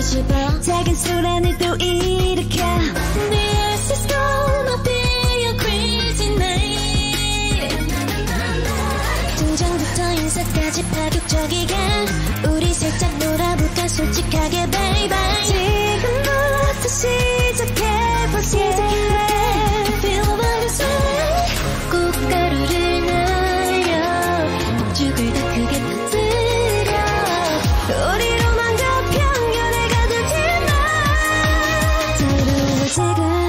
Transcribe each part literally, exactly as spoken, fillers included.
씹어 작은 소란을 또 일으켜 This is gonna be a crazy night 등장부터 인사까지 파격적이게 우리 살짝 놀아볼까 솔직하게 baby 지금부터 시작해보자 Feel about the sweat 꽃가루를 날려 폭죽을 더 크게 터뜨려 우리로만 더 평균에 가득히 나 자유로워 지금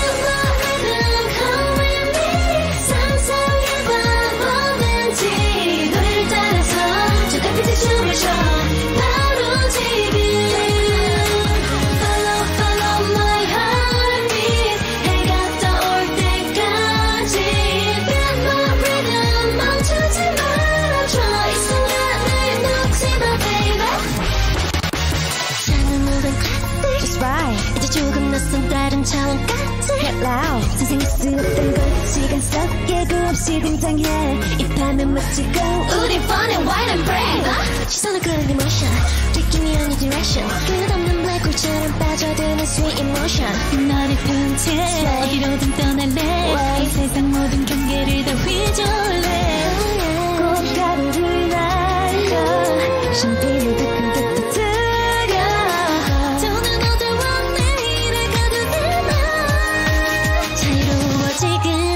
춤을 춰 바로 지금 Follow follow my heartbeat 해가 떠올 때까지 Feel my rhythm 멈추지 말아줘 이 순간을 놓지 마 baby 나는 moving classic Just right 이제 조금 낯선 다른 차원까지 Get loud 상상할 수 없던 것 시간 속 예고 없이 등장해 이 밤에 멋지고 우리 fun and wild and brave 시선을 끌어내 motion Taking me on your direction 끝없는 블랙홀처럼 빠져드는 sweet emotion 너를 펼쳐 어디로든 떠날래 이 세상 모든 경계를 다 휘둘래 꽃가루를 날려 샴페인을 더 크게 터뜨려 더는 너들과 내일을 가득히 나 자유로워 지금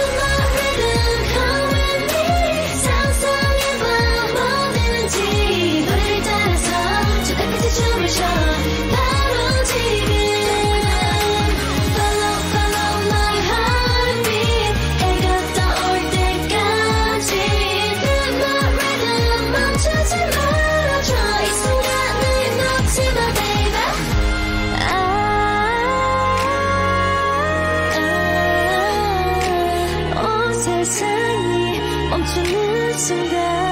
춤을 춰 바로 지금 Follow follow my heartbeat 해가 떠올 때까지 Feel my rhythm 멈추지 말아줘 이 순간을 놓지 마 baby 아, 온 세상이 멈추는 순간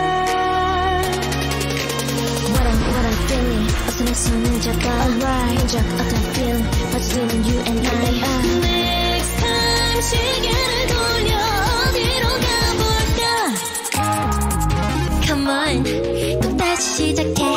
어서 내 손을 잡아 흔적 어떤 film 빠져드는 you and I Next time 시계를 돌려 어디로 가볼까 Come on 또 다시 시작해